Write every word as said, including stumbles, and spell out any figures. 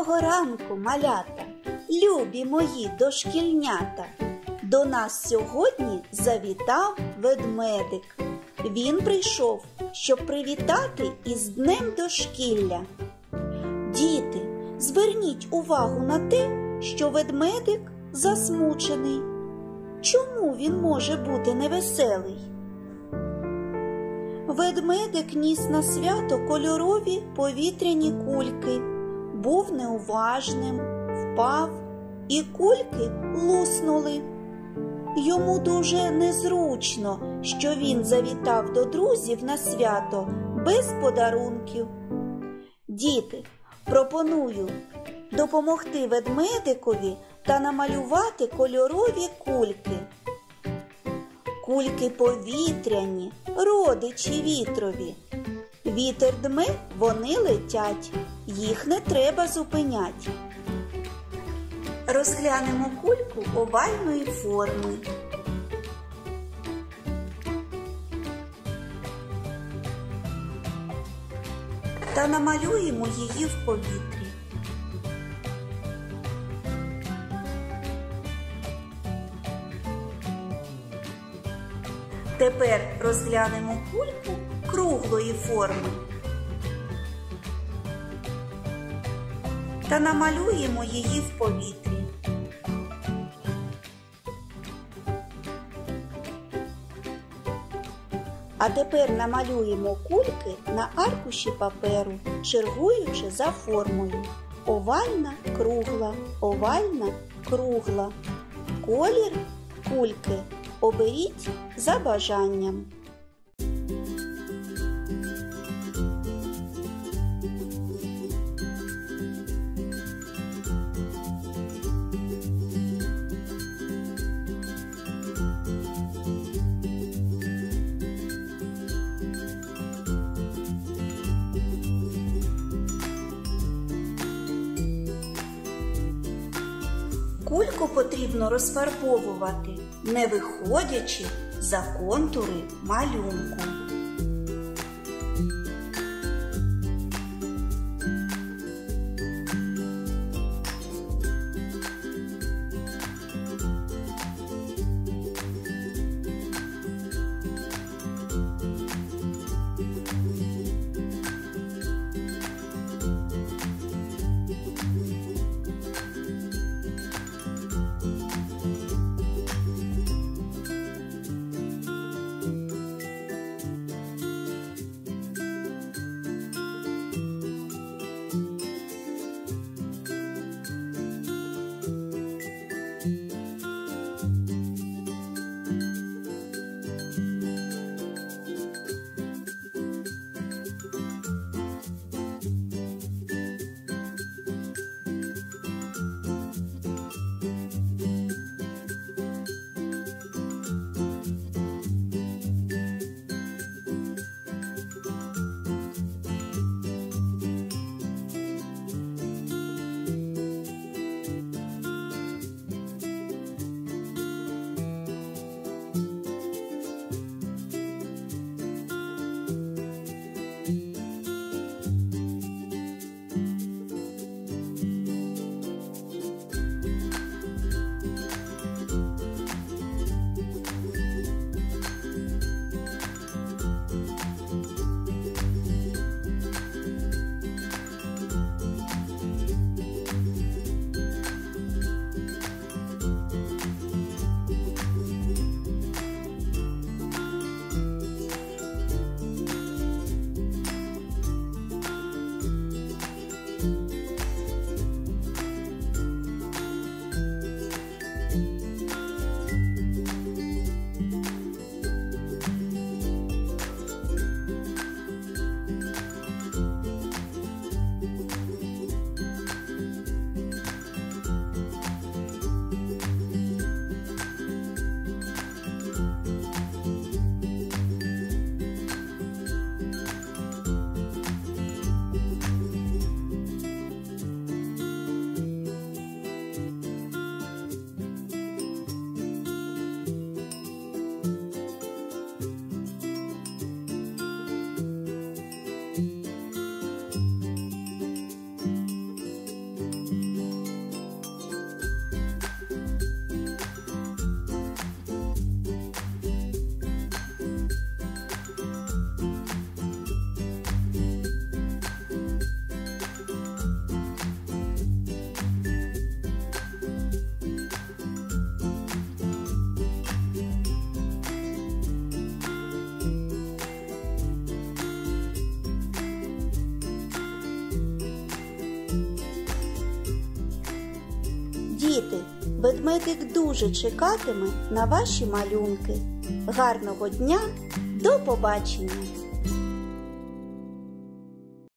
Доброго ранку, малята, любі мої дошкільнята. До нас сьогодні завітав ведмедик. Він прийшов, щоб привітати із Днем дошкілля. Діти, зверніть увагу на те, що ведмедик засмучений. Чому він може бути невеселий? Ведмедик ніс на свято кольорові повітряні кульки, був неуважним, впав, і кульки луснули. Йому дуже незручно, що він завітав до друзів на свято без подарунків. Діти, пропоную допомогти ведмедикові та намалювати кольорові кульки. Кульки повітряні, родичі вітрові. Вітер дме, вони летять, їх не треба зупинять. Розглянемо кульку овальної форми. Та намалюємо її в повітрі. Тепер розглянемо кульку круглої форми та намалюємо її в повітрі. А тепер намалюємо кульки на аркуші паперу, чергуючи за формою. Овальна, кругла, овальна, кругла. Колір кульки оберіть за бажанням. Кульку потрібно розфарбовувати, не виходячи за контури малюнку. Діти, ведмедик дуже чекатиме на ваші малюнки. Гарного дня, до побачення!